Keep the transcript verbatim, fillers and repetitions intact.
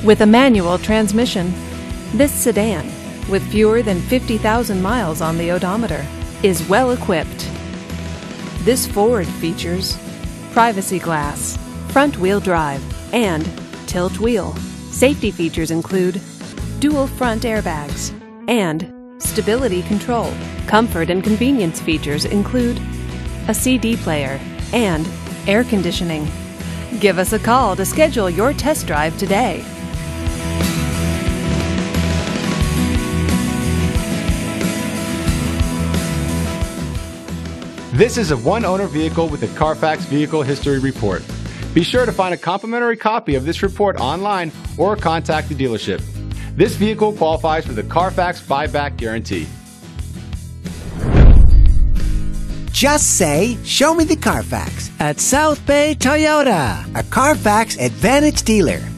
With a manual transmission, this sedan, with fewer than fifty thousand miles on the odometer, is well equipped. This Ford features privacy glass, front-wheel drive, and tilt wheel. Safety features include dual front airbags and stability control. Comfort and convenience features include a C D player and air conditioning. Give us a call to schedule your test drive today. This is a one-owner vehicle with a Carfax Vehicle History Report. Be sure to find a complimentary copy of this report online or contact the dealership. This vehicle qualifies for the Carfax Buyback Guarantee. Just say, "Show me the Carfax" at South Bay Toyota, a Carfax Advantage dealer.